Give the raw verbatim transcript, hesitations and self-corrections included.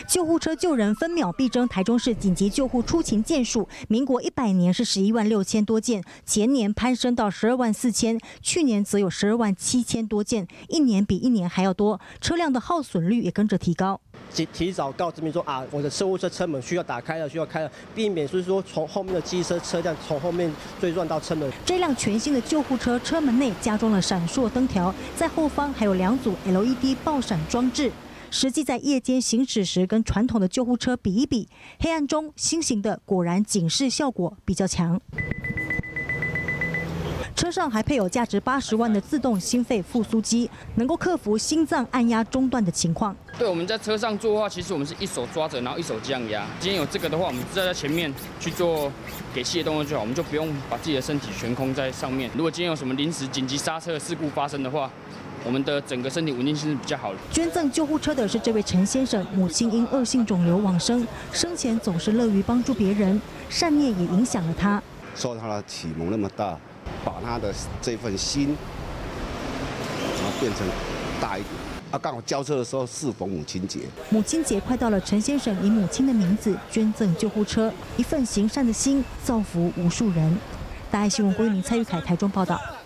救护车救人分秒必争，台中市紧急救护出勤件数，民国一百年是十一万六千多件，前年攀升到十二万四千，去年则有十二万七千多件，一年比一年还要多，车辆的耗损率也跟着提高。 提提早告知民众啊，我的救护车车门需要打开了，需要开了，避免就是说从后面的机车车辆从后面追撞到车门。 这辆全新的救护车车门内加装了闪烁灯条，在后方还有两组 L E D 爆闪装置。 实际在夜间行驶时，跟传统的救护车比一比，黑暗中新型的果然警示效果比较强。车上还配有价值八十万的自动心肺复苏机，能够克服心脏按压中断的情况。 对，我们在车上做的话，其实我们是一手抓着，然后一手降压。今天有这个的话，我们只要在前面去做给气的动作就好，我们就不用把自己的身体悬空在上面。如果今天有什么临时紧急刹车事故发生的话， 我们的整个身体稳定性是比较好的。捐赠救护车的是这位陈先生，母亲因恶性肿瘤往生，生前总是乐于帮助别人，善念也影响了他。 受他的启蒙那么大，把他的这份心，然后变成大一点。啊，刚好交车的时候适逢母亲节， 母亲节快到了，陈先生以母亲的名字捐赠救护车，一份行善的心，造福无数人。大爱新闻郭玉明、蔡玉凯台中报道。